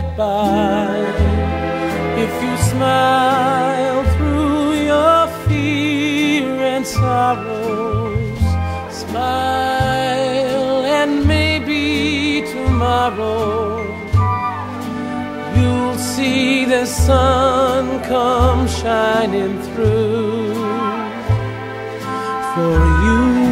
get by. If you smile through your fear and sorrows, smile and maybe tomorrow you'll see the sun come shining through for you.